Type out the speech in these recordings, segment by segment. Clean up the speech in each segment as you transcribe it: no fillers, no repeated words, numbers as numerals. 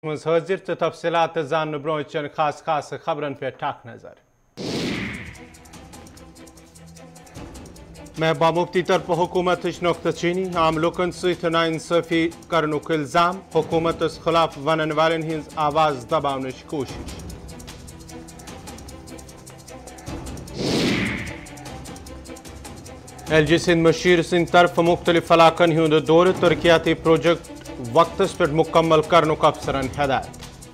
हाजिर तो तफसीलात जान ब्रो चन खास खबरन पे ठाक नजर। महबूबा मुफ्ती तरफ हुकूमत नुक्तचीनी आम लुकन सहित नाइंसाफी करनुक इल्जाम हुकूमत खिलाफ वन वालन हिंज आवाज दबाने कोशिश। LG सिंध मशीर सिंध तरफ मुख्तलिफ इलाकन हुंद दौर तरक्याती प्रोजेक्ट वक्तस पे मुकम्मल करनुक अफसरन हदायत।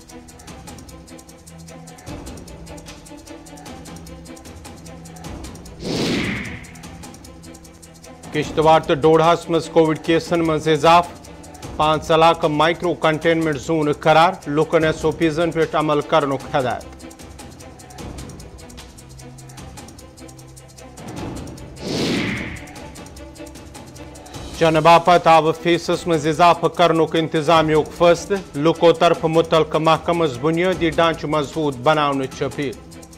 किश्तवाड़ तो डोडास मज कोविड केसन मज इजाफ 5 इलाक माइक्रो कंटेनमेंट जोन करार लुकन SOPजन पे अमल करनुक हदायत। चन बापत आव फीसस मज इजाफा करनुक इंतजामियुक फैसले लुको तरफ मुतलका महकमस बुनियादी ढांच मजबूत बनाने अपील।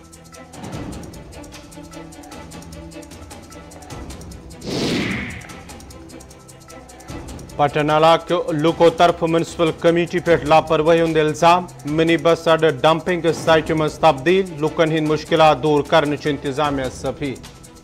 पटन इलाके लुको तरफ म्युनिसिपल कमेटी पे लापरवाही हुंद इल्जाम मिनी बस अड्डा डंपिंग साइट मज तब्दील लुकन हिंद मुश्किलात दूर करने इंतजामिया अपील।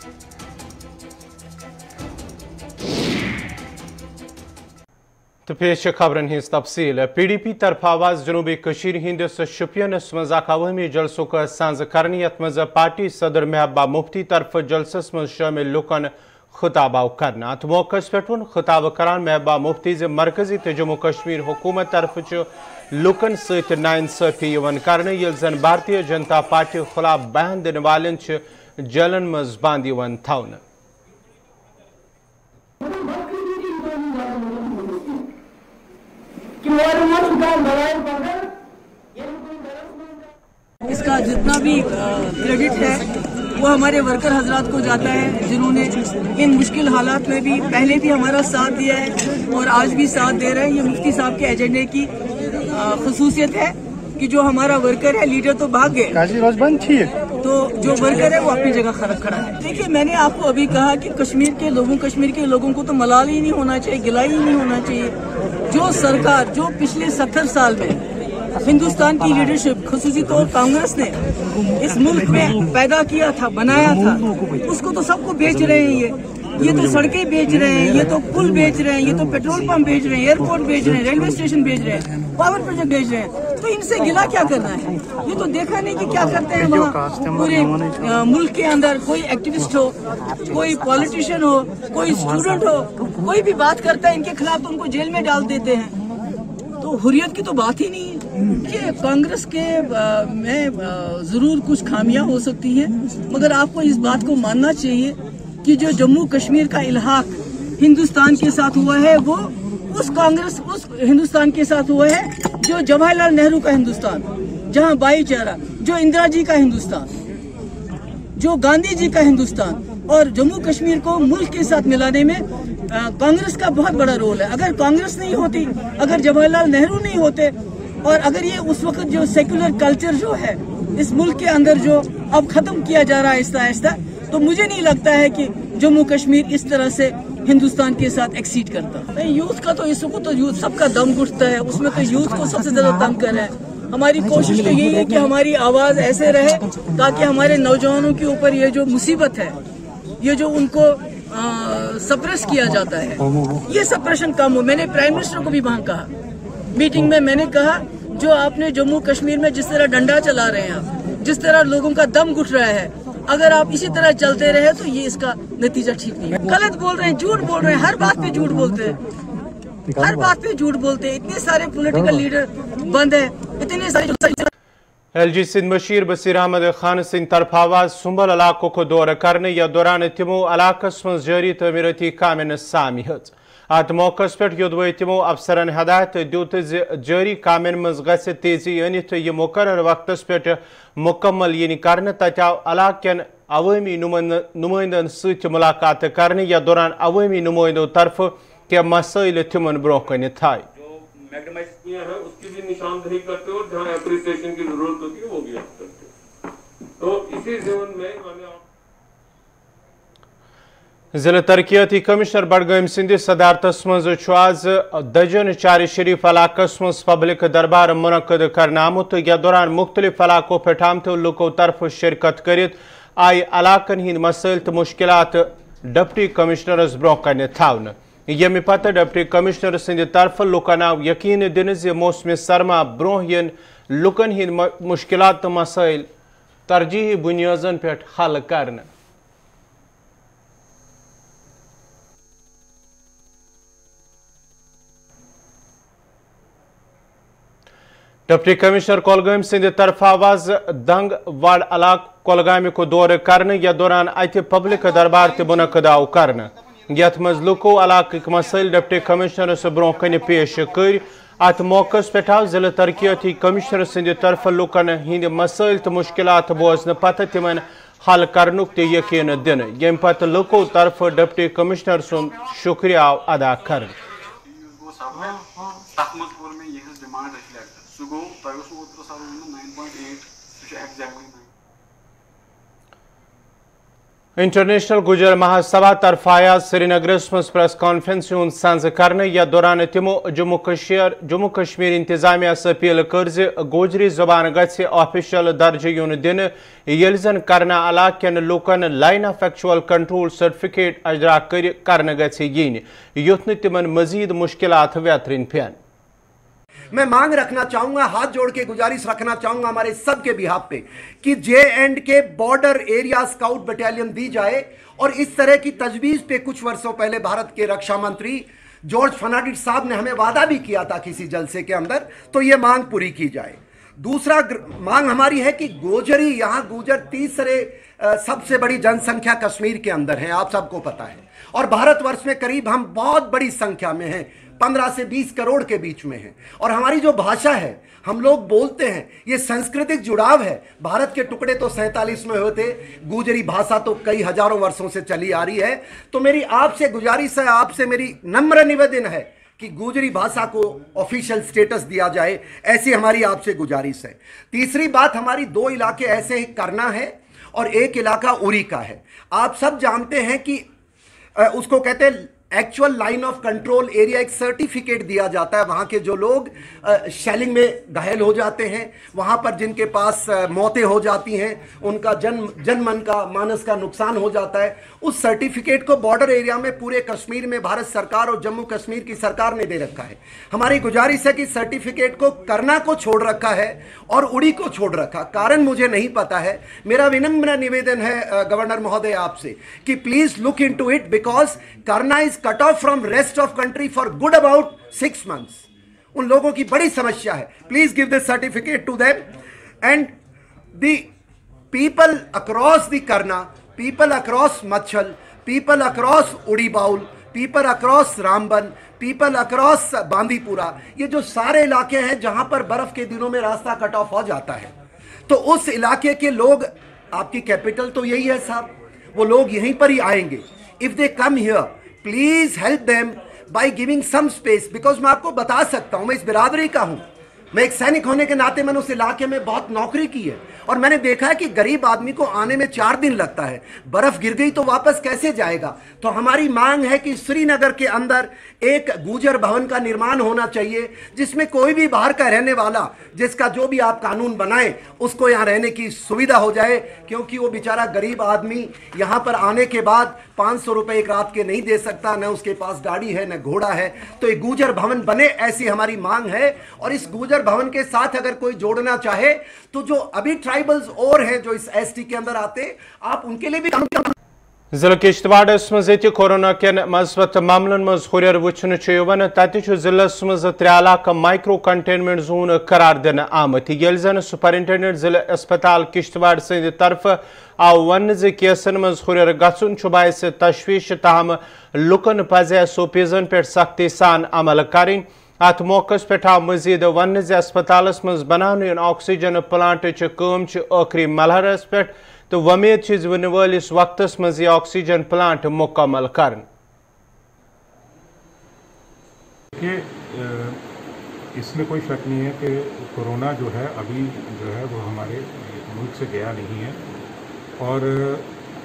तो पेश खबरन हिंस तफसील PDP तरफ आवाज जनूबी कशीर हिंदस शुपियनस मज अवामी जलसों का सांझ करनी यथ मज पार्टी सदर महबूबा मुफ्ती तरफ जलसस मज शामिल लुकन खिताब करना अत मौके पे खिताब करान महबूबा मुफ्ती मरकजी तो जम्मू कश्मीर हुकूमत तरफ लुकन सहित नाइंसाफी कर जन भारतीय जनता पार्टी खिलाफ बयान दिन वालन जलन मज बांद थवन। इसका जितना भी क्रेडिट है वो हमारे वर्कर हजरात को जाता है जिन्होंने इन मुश्किल हालात में भी पहले भी हमारा साथ दिया है और आज भी साथ दे रहे हैं। ये मुफ्ती साहब के एजेंडे की खसूसियत है कि जो हमारा वर्कर है, लीडर तो भाग गए तो जो वर्कर है वो अपनी जगह खड़ा है। देखिए, मैंने आपको अभी कहा कि कश्मीर के लोगों को तो मलाल ही नहीं होना चाहिए, गिलाई ही नहीं होना चाहिए। जो सरकार जो पिछले 70 साल में हिंदुस्तान की लीडरशिप खसूसी तौर कांग्रेस ने इस मुल्क में पैदा किया था, बनाया था, उसको तो सबको बेच रहे हैं। ये तो सड़कें बेच रहे हैं, ये तो पुल बेच रहे हैं, ये तो पेट्रोल पंप बेच रहे हैं, एयरपोर्ट बेच रहे हैं, रेलवे स्टेशन बेच रहे हैं, पावर प्रोजेक्ट बेच रहे हैं। तो इनसे गिला क्या करना है? ये तो देखा नहीं कि क्या करते हैं वहाँ पूरे मुल्क के अंदर। कोई एक्टिविस्ट हो, कोई पॉलिटिशियन हो, कोई स्टूडेंट हो, कोई भी बात करता है इनके खिलाफ तो उनको जेल में डाल देते हैं। तो हुर्रियत की तो बात ही नहीं है। कि कांग्रेस के में जरूर कुछ खामियां हो सकती हैं, मगर आपको इस बात को मानना चाहिए कि जो जम्मू कश्मीर का इल्हाक हिंदुस्तान के साथ हुआ है वो उस हिंदुस्तान के साथ हुआ है जो जवाहरलाल नेहरू का हिंदुस्तान, जहां भाईचारा, जो इंदिरा जी का हिंदुस्तान, जो गांधी जी का हिंदुस्तान। और जम्मू कश्मीर को मुल्क के साथ मिलाने में कांग्रेस का बहुत बड़ा रोल है। अगर कांग्रेस नहीं होती, अगर जवाहरलाल नेहरू नहीं होते, और अगर ये उस वक्त जो सेक्युलर कल्चर जो है इस मुल्क के अंदर जो अब खत्म किया जा रहा है आहिस्ता आहिस्ता, तो मुझे नहीं लगता है कि जम्मू कश्मीर इस तरह से हिंदुस्तान के साथ एक्सीड करता। यूथ का तो इस वक्त तो यूथ सबका दम घुटता है, उसमें तो यूथ को सबसे ज्यादा तंग कर रहा है। हमारी कोशिश तो यही है कि हमारी आवाज ऐसे रहे ताकि हमारे नौजवानों के ऊपर ये जो मुसीबत है, ये जो उनको सप्रेस किया जाता है, ये सप्रेशन कम हो। मैंने प्राइम मिनिस्टर को भी वहाँ कहा मीटिंग में, मैंने कहा जो आपने जम्मू कश्मीर में जिस तरह डंडा चला रहे हैं आप, जिस तरह लोगों का दम घुट रहा है, अगर आप इसी तरह चलते रहे तो ये इसका नतीजा ठीक नहीं है। गलत बोल रहे हैं, झूठ बोल रहे हैं, हर बात पे झूठ बोलते हैं, हर बात पे झूठ बोलते हैं। इतने सारे पॉलिटिकल लीडर बंद है, इतने सारे। LG सिंध मशीर बसीर अहमद खान सिंह तरफ आवाज सुंबल इलाकों को दौरा करने या दौरान तिमो इलाकस मज जारी तमीरती कामन सामी हज अत मौके पे युदव तिमो अफसरन हदायत दुत जारी कामन मज गि तेजी अनित यह मुकर्रर वक्तस पे मुकम्मल यन कर तव इलाकन अवामी नुमाइंदन सत मुलाकात करने या दौरान अवामी नुमाइंदों तरफ क्या मसाइल तिमन ब्रोह कन थाई मैग्नेटाइज किया है उसकी भी निशानदेही करते और जहां एप्रिसिएशन की जरूरत होती है वो भी आप करते। तो इसी जीवन में जिला तरक्याती कमिश्नर बडगाम सिंदिस सदारतस मज आज दजन चार शरीफ इलाकस मज पब्लिक दरबार मुनक्कद करना आमुत यथ दौरान मुख्तलिफ इलाकों पे आमतो लुको तरफ शिरकत करित आई इलाकन हिंद मसइल तो मुश्किलात डिप्टी कमिश्नरस ब्रोह कन थावन यमि पत डिप्टी कमिश्नर सिंद तरफ लुकन आव यकीन दिन जे मौसम सरमा ब्रोह यन लुकन हिंद मुश्किलात तो मसइल तरजीही बुनियादन पे हल करना। डिप्टी कमिश्नर कोलगाम सिंद तरफ आवाज दंग वार्ड इलाक कोलगाम को दौर करने या दौरान अत पब्लिक दरबार ते मुनक्कद आव करने यथ मज लुको इलाक मसइल डिप्टी कमिश्नर ब्रोह कन पेश कर अत मौके पे आव जिला तरक्याती कमिश्नर सिंद तरफ लुकन हिंद मसइल तो मुश्किलात बोजन पत तिमन हल करनुक ते यकीन दिन यम पत लुको तरफ डिप्टी कमिश्नर सुन शुक्रिया अदा कर। इंटरनेशनल गुजर महासभा तरफ आज श्रीनगर मज प्रेस कॉन्फ्रेंस हूं संज करने या दौरान तमो जम्मू कश्मीर इंतजामिया अपील कर गोजरी जुबान गि ऑफिशियल दर्जे यून दिन ये जन करना इलाक लूकन line of actual control certificate अजरा कर yin युथ तिमन मजीद मुश्किलात व्यतरिन पेन। मैं मांग रखना चाहूंगा, हाथ जोड़ के गुजारिश रखना चाहूंगा हमारे सबके बिहाफ पे कि J&K border area scout battalion दी जाए और इस तरह की तजवीज पे कुछ वर्षों पहले भारत के रक्षा मंत्री जॉर्ज फर्नांडिस साहब ने हमें वादा भी किया था किसी जलसे के अंदर, तो ये मांग पूरी की जाए। दूसरा मांग हमारी है कि गोजरी, यहाँ गुजर तीसरे सबसे बड़ी जनसंख्या कश्मीर के अंदर है, आप सबको पता है, और भारतवर्ष में करीब हम बहुत बड़ी संख्या में हैं, 15 से 20 करोड़ के बीच में है, और हमारी जो भाषा है हम लोग बोलते हैं, ये सांस्कृतिक जुड़ाव है। भारत के टुकड़े तो 47 में होते, गुजरी भाषा तो कई हजारों वर्षों से चली आ रही है। तो मेरी आपसे गुजारिश है, आपसे मेरी नम्र निवेदन है कि गुजरी भाषा को ऑफिशियल स्टेटस दिया जाए, ऐसी हमारी आपसे गुजारिश है। तीसरी बात, हमारी 2 इलाके ऐसे ही करना है और एक इलाका उरी का है। आप सब जानते हैं कि उसको कहते हैं actual line of control area, एक सर्टिफिकेट दिया जाता है। वहाँ के जो लोग शेलिंग में घायल हो जाते हैं, वहाँ पर जिनके पास मौतें हो जाती हैं, उनका जनमन का मानस का नुकसान हो जाता है, उस सर्टिफिकेट को बॉर्डर एरिया में पूरे कश्मीर में भारत सरकार और जम्मू कश्मीर की सरकार ने दे रखा है। हमारी गुजारिश है कि सर्टिफिकेट को करना को छोड़ रखा है और उड़ी को छोड़ रखा, कारण मुझे नहीं पता है। मेरा विनम्र निवेदन है गवर्नर महोदय आपसे कि please look into it, because Karnah is cut off from rest of country for good about 6 months। उन लोगों की बड़ी समस्या है। Please give this certificate to them and the people across the Karnah, people across Machil, people across Uri बाउल, people across Ramban, people across Bandipora, ये जो सारे इलाके हैं जहां पर बर्फ के दिनों में रास्ता कट ऑफ हो जाता है, तो उस इलाके के लोग, आपकी कैपिटल तो यही है साहब, वो लोग यहीं पर ही आएंगे। If they come here, please help them by giving some space, because मैं आपको बता सकता हूं, मैं इस बिरादरी का हूं, मैं एक सैनिक होने के नाते मैंने उस इलाके में बहुत नौकरी की है और मैंने देखा है कि गरीब आदमी को आने में 4 दिन लगता है, बर्फ गिर गई तो वापस कैसे जाएगा। तो हमारी मांग है कि श्रीनगर के अंदर एक गुजर भवन का निर्माण होना चाहिए, जिसमें कोई भी बाहर का रहने वाला, जिसका जो भी आप कानून बनाएं, उसको यहाँ रहने की सुविधा हो जाए, क्योंकि वो बेचारा गरीब आदमी यहाँ पर आने के बाद 500 रुपए एक रात के नहीं दे सकता, न उसके पास गाड़ी है न घोड़ा है। तो एक गुजर भवन बने, ऐसी हमारी मांग है। और इस गुजर भवन के साथ अगर कोई जोड़ना चाहे तो जो अभी ट्राइबल्स और हैं जो इस एसटी के अंदर आते, आप उनके लिए भी जिला किश्तवाड़ मज कोरोना के मस्बत मामलन मज हुर वुन तत जिलस मज 3 लाख माइक्रो कंटेनमेंट जोन करार दिन आमत, ये जन सुपरिटेंडेंट जिला अस्पताल किश्तवाड़ सद तरफ आव वन केसन मज हुर गुन बायस तशवीश, तहम लुकन पज सोपीजन पे सख्ती सान अमल करें। अत मौके पे आव मजीद वन अस्पतालस मज बनाने ऑक्सीजन प्लांट कम आखिरी मलहरस पे, तो वमेद वन वालिस वक्तस मज ऑक्सीजन प्लांट मुकम्मल कर। इसमें कोई शक नहीं है कि कोरोना जो है अभी जो है वो हमारे मुल्क से गया नहीं है, और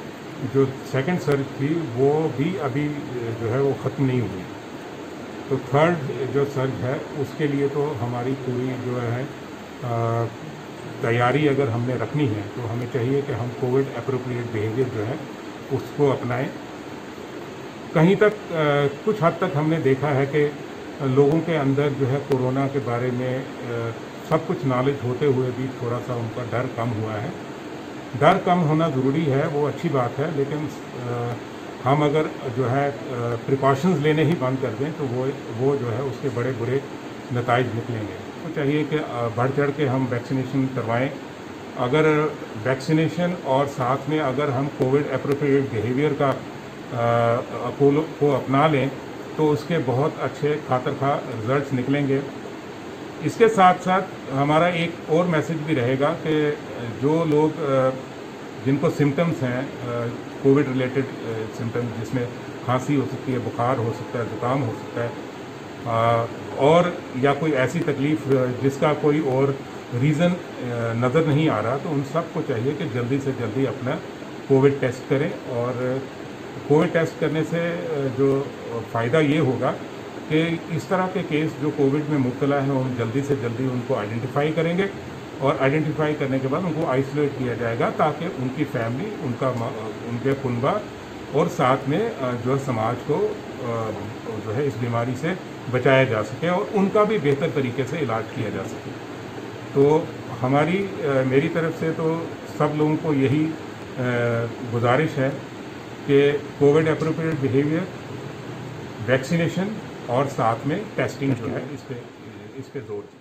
जो सेकंड सर्ज थी वो भी अभी जो है वो ख़त्म नहीं हुई। तो थर्ड जो सर्ज है उसके लिए तो हमारी पूरी जो है तैयारी अगर हमने रखनी है तो हमें चाहिए कि हम कोविड एप्रोप्रिएट बिहेवियर जो है उसको अपनाएं। कहीं तक कुछ हद तक हमने देखा है कि लोगों के अंदर जो है कोरोना के बारे में सब कुछ नॉलेज होते हुए भी थोड़ा सा उनका डर कम हुआ है। डर कम होना ज़रूरी है, वो अच्छी बात है, लेकिन हम अगर जो है प्रिकॉशंस लेने ही बंद कर दें तो वो जो है उसके बड़े बुरे नताइज निकलेंगे। तो चाहिए कि बढ़ चढ़ के हम वैक्सीनेशन करवाएं। अगर वैक्सीनेशन और साथ में अगर हम कोविड एप्रोप्रिएट बिहेवियर का को अपना लें तो उसके बहुत अच्छे खातिर रिजल्ट्स निकलेंगे। इसके साथ साथ हमारा एक और मैसेज भी रहेगा कि जो लोग जिनको सिम्टम्स हैं कोविड रिलेटेड सिम्टम्स, जिसमें खांसी हो सकती है, बुखार हो सकता है, ज़ुकाम हो सकता है और या कोई ऐसी तकलीफ़ जिसका कोई और रीज़न नज़र नहीं आ रहा, तो उन सब को चाहिए कि जल्दी से जल्दी अपना कोविड टेस्ट करें। और कोविड टेस्ट करने से जो फ़ायदा ये होगा कि इस तरह के केस जो कोविड में मुब्तला हैं हम जल्दी से जल्दी उनको आइडेंटिफाई करेंगे और आइडेंटिफाई करने के बाद उनको आइसोलेट किया जाएगा ताकि उनकी फैमिली, उनके कुनबा और साथ में जो समाज को जो है इस बीमारी से बचाया जा सके और उनका भी बेहतर तरीके से इलाज किया जा सके। तो मेरी तरफ से तो सब लोगों को यही गुजारिश है कि कोविड एप्रोप्रिएट बिहेवियर, वैक्सीनेशन और साथ में टेस्टिंग जो है इस पे जोर दिए।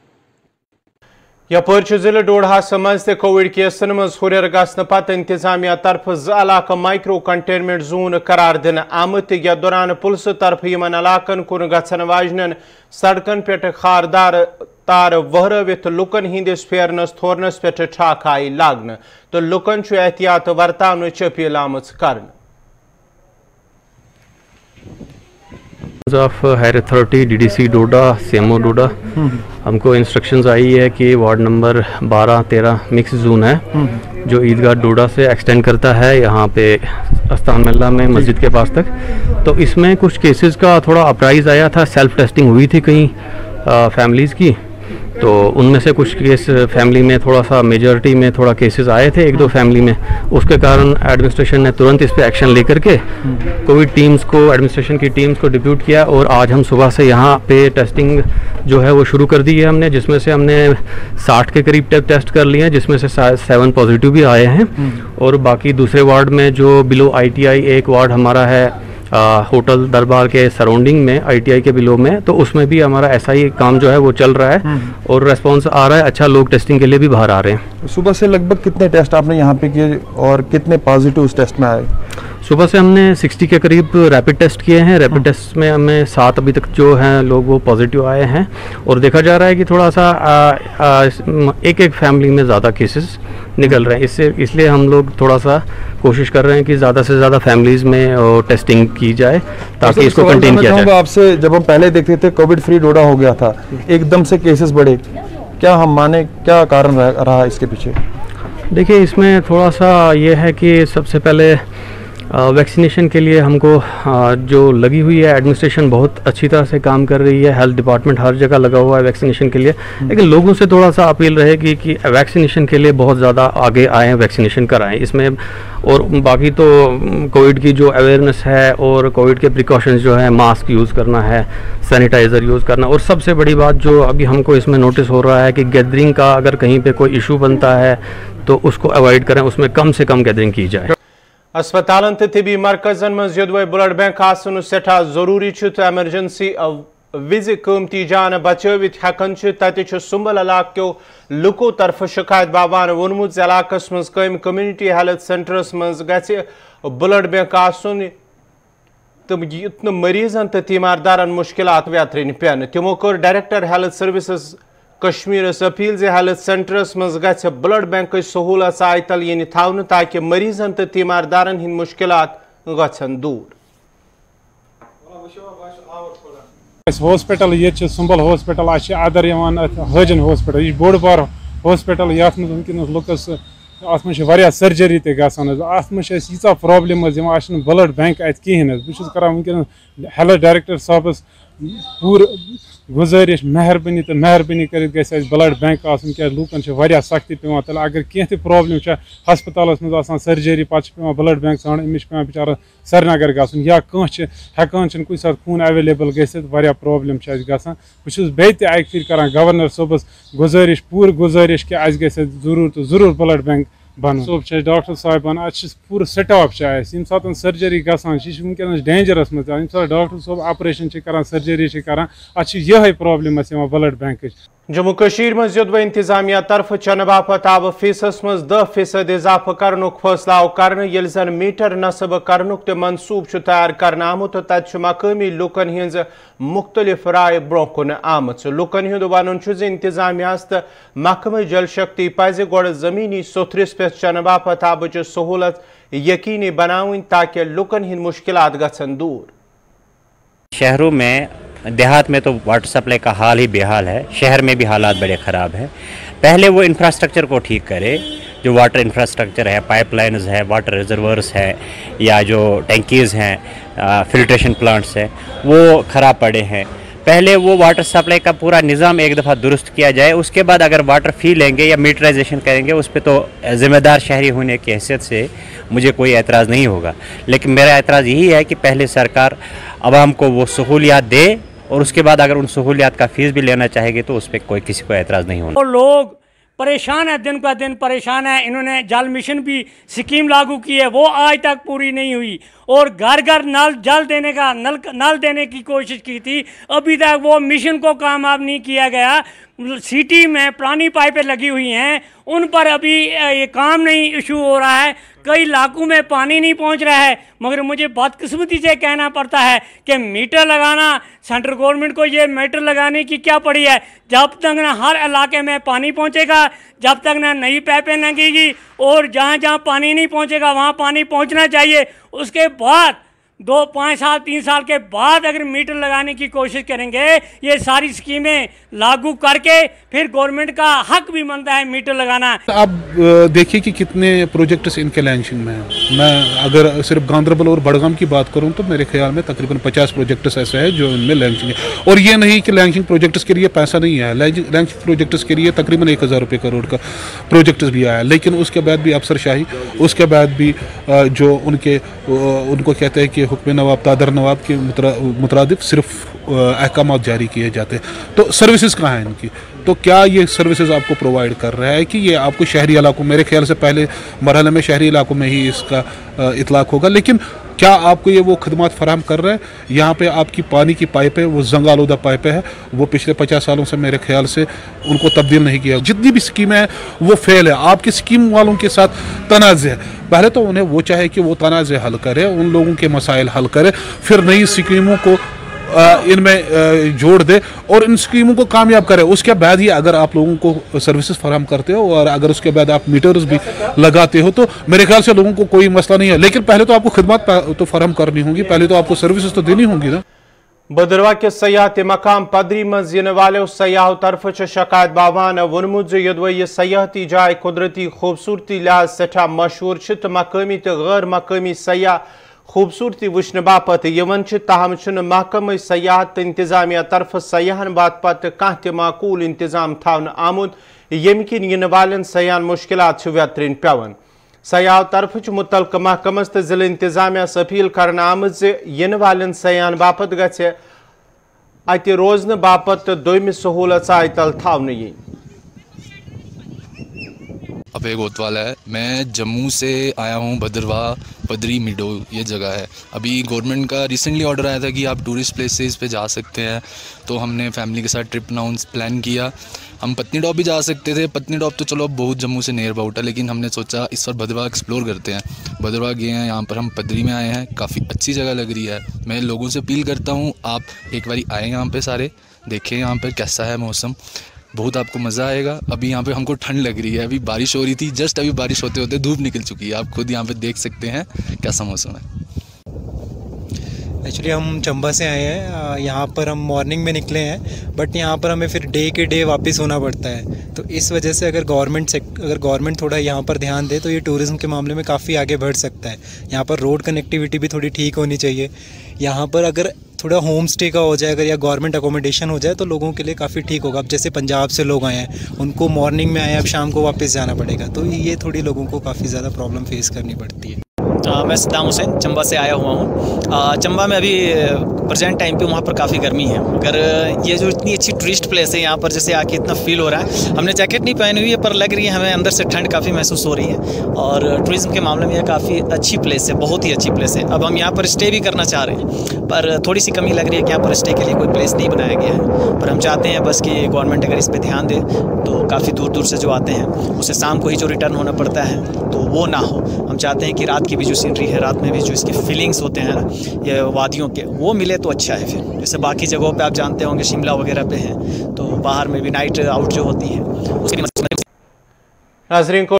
यपर जिले डोडहास मज कोविड केसन मज हुर गसन पत इंतजामिया तरफ इलाका माइक्रो कंटेनमेंट जोन करार दिन आमत यथ दौरान पुलिस तरफ इन इलाकन कुन गसन वाजन सड़कन पे खारदार तार वहरवित लुकन हिंदिस फेरनस थोरनस पे ठाक आई लागन तो लुकन एहतियात वर्तान अपील आमत कर। Of higher authority DDC Doda CMO Doda हमको इंस्ट्रक्शंस आई है कि वार्ड नंबर 12-13 मिक्स जोन है जो ईदगाह डोडा से एक्सटेंड करता है यहाँ पे अस्तान मेला में मस्जिद के पास तक। तो इसमें कुछ केसेस का थोड़ा अपराइज आया था, सेल्फ टेस्टिंग हुई थी कई फैमिलीज़ की, तो उनमें से कुछ केस फैमिली में थोड़ा सा मेजॉरिटी में थोड़ा केसेस आए थे, 1-2 फैमिली में। उसके कारण एडमिनिस्ट्रेशन ने तुरंत इस पे एक्शन लेकर के कोविड टीम्स को, एडमिनिस्ट्रेशन की टीम्स को डिप्यूट किया और आज हम सुबह से यहाँ पे टेस्टिंग जो है वो शुरू कर दी है हमने, जिसमें से हमने 60 के करीब टेस्ट कर लिए हैं, जिसमें से 7 पॉजिटिव भी आए हैं। और बाकी दूसरे वार्ड में जो बिलो ITI एक वार्ड हमारा है होटल दरबार के सराउंडिंग में ITI के बिलो में, तो उसमें भी हमारा ऐसा ही काम जो है वो चल रहा है और रेस्पॉन्स आ रहा है अच्छा, लोग टेस्टिंग के लिए भी बाहर आ रहे हैं। सुबह से लगभग कितने टेस्ट आपने यहाँ पे किए और कितने पॉजिटिव उस टेस्ट में आए? सुबह से हमने 60 के करीब रैपिड टेस्ट किए हैं। रैपिड टेस्ट में हमें 7 अभी तक जो हैं लोग वो पॉजिटिव आए हैं और देखा जा रहा है कि थोड़ा सा एक फैमिली में ज़्यादा केसेस निकल रहे हैं। इसलिए हम लोग थोड़ा सा कोशिश कर रहे हैं कि ज़्यादा से ज़्यादा फैमिलीज़ में टेस्टिंग की जाए ताकि इसको कंटेन किया जाए। आपसे जब हम पहले देखते थे कोविड फ्री डोडा हो गया था, एकदम से केसेस बढ़े, क्या हम माने क्या कारण रहा इसके पीछे? देखिए इसमें थोड़ा सा ये है कि सबसे पहले वैक्सीनेशन के लिए हमको जो लगी हुई है, एडमिनिस्ट्रेशन बहुत अच्छी तरह से काम कर रही है, हेल्थ डिपार्टमेंट हर जगह लगा हुआ है वैक्सीनेशन के लिए, लेकिन लोगों से थोड़ा सा अपील रहेगी कि वैक्सीनेशन के लिए बहुत ज़्यादा आगे आएँ, वैक्सीनेशन कराएं इसमें। और बाकी तो कोविड की जो अवेयरनेस है और कोविड के प्रिकॉशंस जो है, मास्क यूज़ करना है, सैनिटाइज़र यूज़ करना, और सबसे बड़ी बात जो अभी हमको इसमें नोटिस हो रहा है कि गैदरिंग का अगर कहीं पे कोई इशू बनता है तो उसको अवॉइड करें, उसमें कम से कम गैदरिंग की जाए। अस्पतालन तो तिबी मरकजन मज यदवे ब्लड बैंक आसन सेठा जरूरी तो एमरजेंसी विज कमती जान बचवित हेकन तत सुंबल इलाको लुको तरफ शिकायत बाबान वोनमुत इलाकस मज कम कम्युनिटी हेल्थ सेंटरस मज गि ब्लड बैंक आसन तो युत मरीजन तो तीमारदारन मुश्किलात व्यथरन पेन। तमो कर director health services Kashmir appeal जे हेल्थ सेंटरस मज गि ब्लड बैंक सहूलत आयतल यन थवन ताकि मरीजन तो तीमारदारन हिंद मुश्किलात गन दूर। हॉस्पिटल ये सुंबल हॉस्पिटल अदर हजन हॉस्पिटल, यह बोड़ बार हॉस्पिटल, ये वनकस अत मे सर्जरी तीचा प्रॉब्लम ब्लड बैंक अत कहें बहुत करान वनकन हेल्थ डायरेक्टर साहबस पूर गुजारिश मेहरबानी तो मेहरबानी कर ब्लड बैंक क्या लूकन सख्ती पे तल अगर कह प्रॉब्लम हस्पताल मज सर्जरी पे ब्लड बैंक सान अमिस पे बेचारा श्रीनगर गन या हेकान कुछ सात खून अवेलेबल गया प्रॉब्लम बहुत बे फिर कर गवर्नर सोबस गुजारिश पूर गुजारिश कि अस जरूर तो जरूर ब्लड बैंक बन सोब डॉक्टर साहबान पूरा स्टाफ सात सर्जरी गसान वनकस डेंजरस मज डॉक्टर सोब ऑपरेशन कर सर्जरी कर ये problem blood bank Jammu Kashmir मज युद्ध इंतजामिया तरफ चन बापत आव फीसस मज 10% इजाफा करनुक फैसला कर जन मीटर नस्ब करनुक ते मनसूब तैयार करना आमुत तत मकामी लुकन हिंज मुख्तलिफ राय ब्रोह कुन आमच लुकन हुंद वन इंतजामियास तो महकमे जल शक्ति पज गोड़ जमीनी सोथरिस पे चन बापत आबच सहूलत यकीनी बनावन ताकि लुकन हिंद मुश्किलात गछन दूर। शहरों में देहात में तो वाटर सप्लाई का हाल ही बेहाल है, शहर में भी हालात बड़े ख़राब हैं। पहले वो इंफ्रास्ट्रक्चर को ठीक करे, जो वाटर इंफ्रास्ट्रक्चर है, पाइपलाइंस है, वाटर रिजर्वर्स है या जो टैंकीज़ हैं, फिल्ट्रेशन प्लांट्स हैं, वो ख़राब पड़े हैं। पहले वो वाटर सप्लाई का पूरा निज़ाम एक दफ़ा दुरुस्त किया जाए, उसके बाद अगर वाटर फ़ी लेंगे या मीटराइजेशन करेंगे उस पर तो ज़िम्मेदार शहरी होने की हैसियत से मुझे कोई एतराज़ नहीं होगा। लेकिन मेरा एतराज़ यही है कि पहले सरकार आवाम को वो सहूलियात दे और उसके बाद अगर उन सहूलियात का फ़ीस भी लेना चाहेगी तो उस पर कोई किसी को एतराज़ नहीं होना। और लोग परेशान है, दिन का दिन परेशान है। इन्होंने जल मिशन भी स्कीम लागू की है, वो आज तक पूरी नहीं हुई। और घर घर नल जल देने का नल देने की कोशिश की थी, अभी तक वो मिशन को कामयाब नहीं किया गया। सिटी में पुरानी पाइपें लगी हुई हैं, उन पर अभी ये काम नहीं इशू हो रहा है। कई इलाकों में पानी नहीं पहुंच रहा है। मगर मुझे बदकिस्मती से कहना पड़ता है कि मीटर लगाना, सेंट्रल गवर्नमेंट को ये मीटर लगाने की क्या पड़ी है। जब तक ना हर इलाके में पानी पहुंचेगा, जब तक ना नई पाइपें लगेगी और जहां जहां पानी नहीं पहुंचेगा वहां पानी पहुंचना चाहिए। उसके बाद 2, 5 साल 3 साल के बाद अगर मीटर लगाने की कोशिश करेंगे, ये सारी स्कीमें लागू करके फिर गवर्नमेंट का हक भी बनता है मीटर लगाना। आप देखिए कि कितने प्रोजेक्ट्स इनके लॉन्चिंग में हैं। मैं अगर सिर्फ गांधरबल और बड़गाम की बात करूं तो मेरे ख्याल में तकरीबन 50 प्रोजेक्ट्स ऐसे हैं जो इनमें लॉन्चिंग है। और ये नहीं कि लॉन्चिंग प्रोजेक्ट्स के लिए पैसा नहीं है, लॉन्चिंग प्रोजेक्ट्स के लिए तकरीबन 1000 रुपये करोड़ का प्रोजेक्ट्स भी आया। लेकिन उसके बाद भी अफसरशाही, उसके बाद भी जो उनको कहते हैं कि हुक्म नवाब तादर नवाब के मुताबिक सिर्फ अहकाम जारी किए जाते हैं। तो सर्विसेज कहाँ हैं इनकी? तो क्या ये सर्विसेज आपको प्रोवाइड कर रहा है कि ये आपको शहरी इलाकों, मेरे ख्याल से पहले मरहले में शहरी इलाकों में ही इसका इतलाक होगा, लेकिन क्या आपको ये वो खदमात फराहम कर रहा है? यहाँ पे आपकी पानी की पाइपें, वो जंग आलूदा पाइपें हैं, वो पिछले 50 सालों से मेरे ख्याल से उनको तब्दील नहीं किया। जितनी भी स्कीमें हैं वो फेल है। आपकी स्कीम वालों के साथ तनाज़ है। पहले तो उन्हें वो चाहे कि वो तनाज़ हल करे, उन लोगों के मसाइल हल करे, फिर नई स्कीमों को इनमें जोड़ दे और इन स्कीमों को कामयाब करे। उसके बाद ही अगर आप लोगों को सर्विसेज फराहम करते हो और अगर उसके बाद आप मीटर्स भी लगाते हो तो मेरे ख्याल से लोगों को कोई मसला नहीं है। लेकिन पहले तो आपको खिदमत तो फराहम करनी होगी, पहले तो आपको सर्विसेज तो देनी होंगी ना। बदरवा के सयाहती मकाम पदरी मज इन वाले सयाह तरफ शिकायत बावान वोनमुत यदव यह सयाहती जाय कुदरती खूबसूरती लिहाज सठा मशहूर तो मकामी तो गैर मकामी सयाह खूबसूरती वुचन बापत यवन ताहम महकम सयाहत इंतजामिया तरफ सयाहन बात कह माकूल इंतजाम थावन आमुद यम किन इन वालन सयाहन मुश्किलात व्यतरन पेवन। सयाह तरफ मुतलक महकमस तो जिले इंतजामियास अपील कर आमज इन वालन सयाहन बापत गि अत रोजन बापत दोम सहूलत आय तल थावन यी। अबे गोतवाल है, मैं जम्मू से आया हूँ। भद्रवा पदरी मिडो ये जगह है। अभी गवर्नमेंट का रिसेंटली ऑर्डर आया था कि आप टूरिस्ट प्लेसेस पे जा सकते हैं, तो हमने फैमिली के साथ ट्रिप प्लान किया। हम पत्नीटॉप भी जा सकते थे, पत्नीटॉप तो चलो अब बहुत जम्मू से नियर अबाउट है, लेकिन हमने सोचा इस बार भद्रवा एक्सप्लोर करते हैं। भद्रवा गए हैं, यहाँ पर हम पदरी में आए हैं, काफ़ी अच्छी जगह लग रही है। मैं लोगों से अपील करता हूँ आप एक बारी आएँ यहाँ पर, सारे देखें यहाँ पर कैसा है मौसम, बहुत आपको मज़ा आएगा। अभी यहाँ पे हमको ठंड लग रही है, अभी बारिश हो रही थी, जस्ट अभी बारिश होते होते धूप निकल चुकी है। आप खुद यहाँ पे देख सकते हैं कैसा मौसम है। एक्चुअली हम चंबा से आए हैं, यहाँ पर हम मॉर्निंग में निकले हैं, बट यहाँ पर हमें फिर डे के डे वापस होना पड़ता है। तो इस वजह से अगर गवर्नमेंट थोड़ा यहाँ पर ध्यान दे तो ये टूरिज़्म के मामले में काफ़ी आगे बढ़ सकता है। यहाँ पर रोड कनेक्टिविटी भी थोड़ी ठीक होनी चाहिए। यहाँ पर अगर थोड़ा होम स्टे का हो जाए अगर या गवर्नमेंट अकोमोडेशन हो जाए तो लोगों के लिए काफ़ी ठीक होगा। अब जैसे पंजाब से लोग आए हैं, उनको मॉर्निंग में आए, अब शाम को वापस जाना पड़ेगा, तो ये थोड़ी लोगों को काफ़ी ज़्यादा प्रॉब्लम फेस करनी पड़ती है। मैं सद्दाम हुसैन चंबा से आया हुआ हूँ। चंबा में अभी प्रेजेंट टाइम पे वहाँ पर काफ़ी गर्मी है, मगर ये जो इतनी अच्छी टूरिस्ट प्लेस है यहाँ पर जैसे आके इतना फील हो रहा है। हमने जैकेट नहीं पहनी हुई है पर लग रही है हमें अंदर से ठंड काफ़ी महसूस हो रही है। और टूरिज़्म के मामले में यह काफ़ी अच्छी प्लेस है, बहुत ही अच्छी प्लेस है। अब हम यहाँ पर स्टे भी करना चाह रहे हैं पर थोड़ी सी कमी लग रही है कि यहाँ पर स्टे के लिए कोई प्लेस नहीं बनाया गया है। पर हम चाहते हैं बस कि गवर्नमेंट अगर इस पर ध्यान दे तो काफ़ी दूर दूर से जो आते हैं उसे शाम को ही जो रिटर्न होना पड़ता है तो वो ना हो। हम चाहते हैं कि रात की भी जो सीनरी है, रात में भी जो इसके फीलिंग्स होते हैं ना ये वादियों के, वो मिले तो अच्छा है। फिर जैसे बाकी जगहों पे आप जानते होंगे शिमला वगैरह पे हैं तो बाहर में भी नाइट आउट जो होती है उसके नाज़रीन को